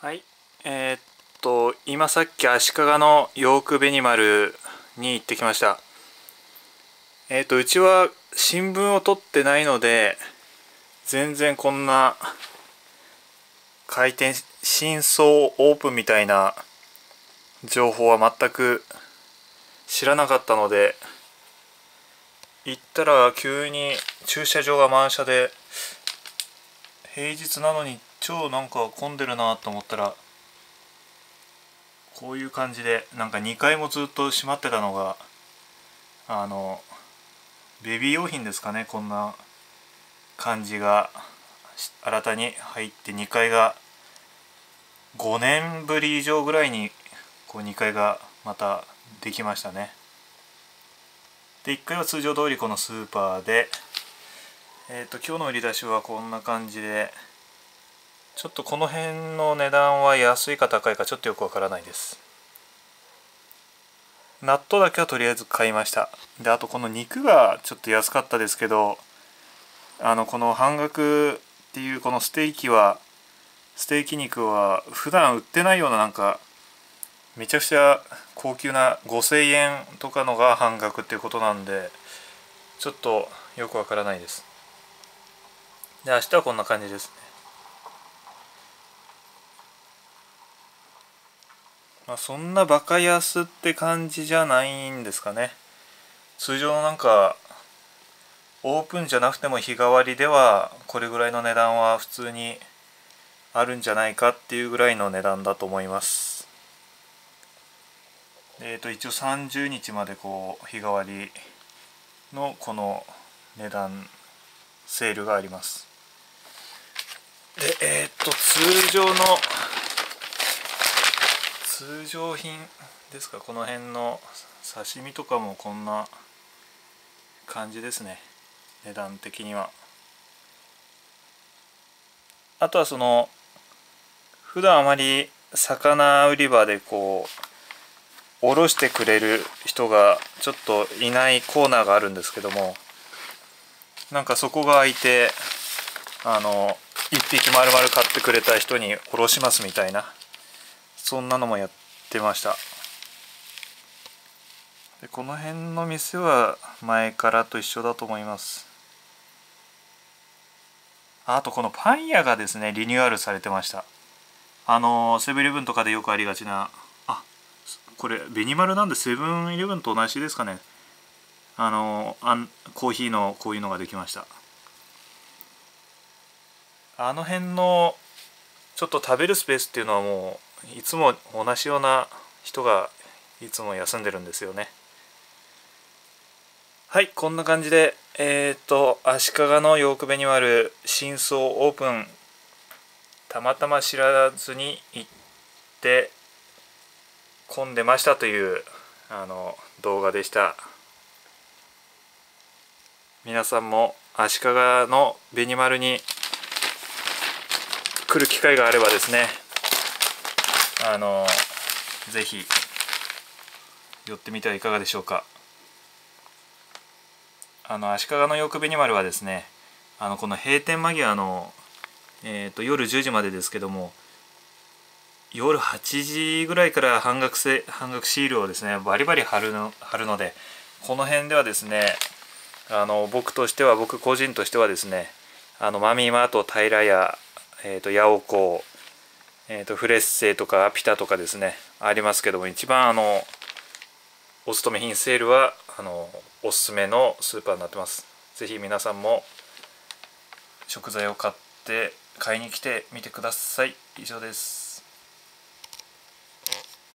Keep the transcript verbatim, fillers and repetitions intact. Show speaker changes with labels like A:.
A: はい、えー、っと今さっき足利のヨークベニマルに行ってきました。えー、っとうちは新聞を取ってないので全然こんな開店新装オープンみたいな情報は全く知らなかったので、行ったら急に駐車場が満車で、平日なのに超なんか混んでるなと思ったら、こういう感じでなんかにかいもずっと閉まってたのが、あのベビー用品ですかね。こんな感じが新たに入って、にかいがごねんぶり以上ぐらいにこうにかいがまたできましたね。でいっかいは通常通りこのスーパーで、えーと今日の売り出しはこんな感じで、ちょっとこの辺の値段は安いか高いかちょっとよくわからないです。納豆だけはとりあえず買いました。であとこの肉がちょっと安かったですけど、あのこの半額っていうこのステーキはステーキ肉は普段売ってないような、なんかめちゃくちゃ高級なごせんえんとかのが半額っていうことなんで、ちょっとよくわからないです。で明日はこんな感じですね。まあそんなバカ安って感じじゃないんですかね。通常のなんかオープンじゃなくても日替わりではこれぐらいの値段は普通にあるんじゃないかっていうぐらいの値段だと思います。えーと一応さんじゅうにちまでこう日替わりのこの値段セールがあります。でえっ、ー、と通常の通常品ですか、この辺の刺身とかもこんな感じですね、値段的には。あとはその普段あまり魚売り場でこうおろしてくれる人がちょっといないコーナーがあるんですけども、なんかそこが空いて、あのいっぴき丸々買ってくれた人におろしますみたいな、そんなのもやってました。でこの辺の店は前からと一緒だと思います。あとこのパン屋がですねリニューアルされてました。あのセブンイレブンとかでよくありがちな、あこれベニマルなんでセブンイレブンと同じですかね。あのあんコーヒーのこういうのができました。あの辺のちょっと食べるスペースっていうのはもういつも同じような人がいつも休んでるんですよね。はい、こんな感じでえっ、ー、と足利のヨークベニマル新装オープン、たまたま知らずに行って混んでましたというあの動画でした。皆さんも足利のベニマルに来る機会があればですね、あのぜひ寄ってみてはいかがでしょうか。あの足利のヨークベニマルはですね、あのこの閉店間際の、えー、と夜じゅうじまでですけども、夜はちじぐらいから半額せ半額シールをですねバリバリ貼るの貼るので、この辺ではですね、あの僕としては僕個人としてはですね、あのマミーマート平屋、えー、とヤオコー、えー、とフレッセとかピタとかですねありますけども、一番あのお勤め品セールはあのおすすめのスーパーになってます。ぜひ皆さんも食材を買って買いに来てみてください。以上です。